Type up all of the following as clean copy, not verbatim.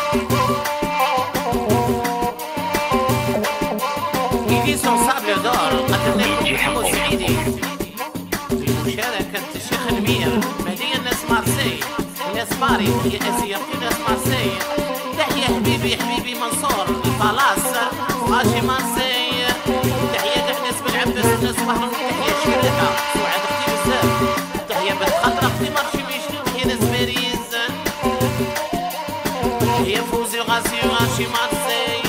صابر دور قدمنا محمود سعيدي بمشاركة الشيخ المير مهدي الناس مارسي الناس باري تحية أسية ناس مارسي تحية حبيبي منصور الفلاس ماشي مارسي تحية كاع ناس بالعباس الناس بحر تحية شيركة سعاد اختي بزاف تحية بنت خضرا اختي مارشي ميشلي تحية ناس باريس تحية فوزي وغاشي مارسي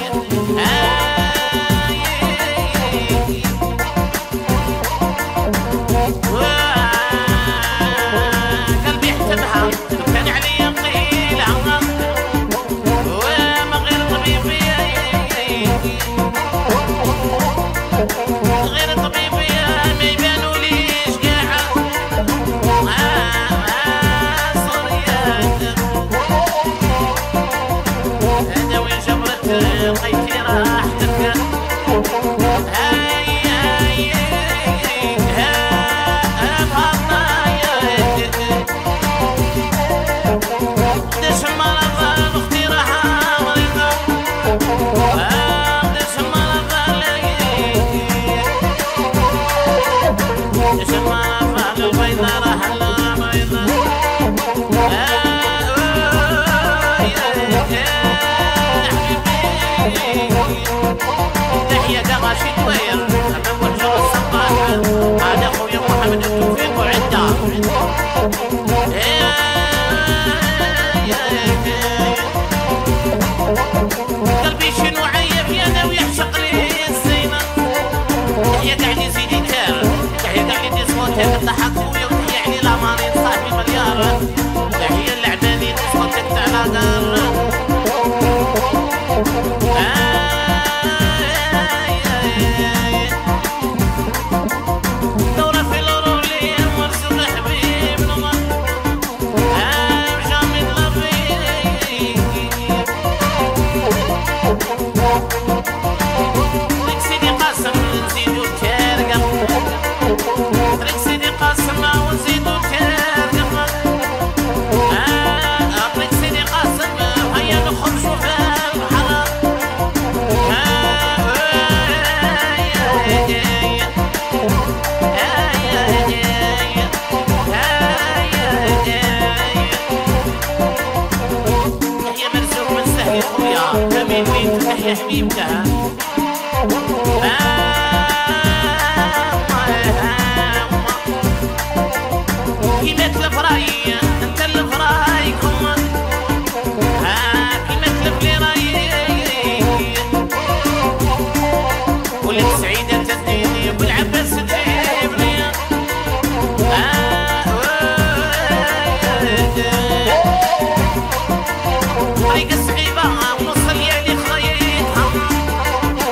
قلبي شنو عيب يا ناوي يعشق لي الزينة تحية قاعد يزيد يتار تحية قاعد يصوتك الضحك خويا وتحية يعني الأماني صاحبي مليار تحية اللعباني صوتك على دار دورة في الأورولي مرسل حبيب نمر جامد لبي طريق سيدي قاسم نزيدو التارقة طريق سيدي قاسم ونزيدو التارقة طريق سيدي قاسم هيا نخرجو في الحرام تحية مرزوق من سهل خويا كمين وين تحية حبيبتها كيمات الفراي انت الفراي كما كيمات الفراي ولد سعيدة تديني والعباس تديني طريق الصعيبة ونوصل يعني خريطها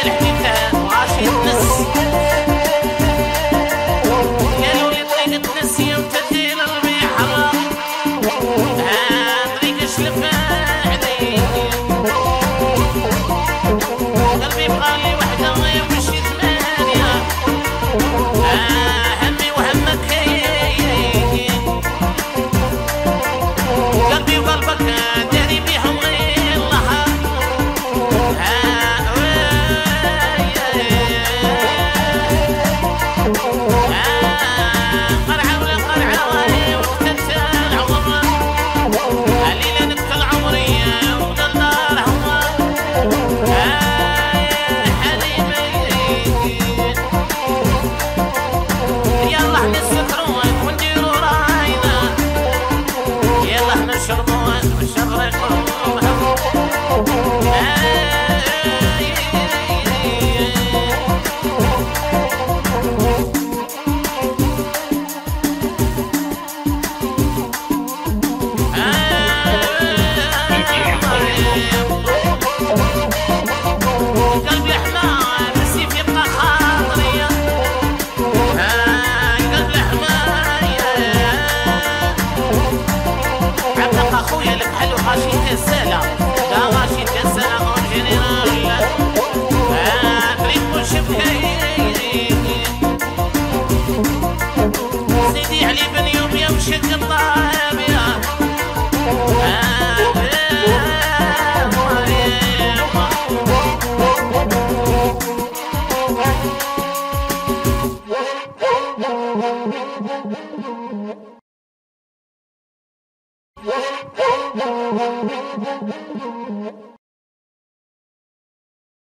الحبيب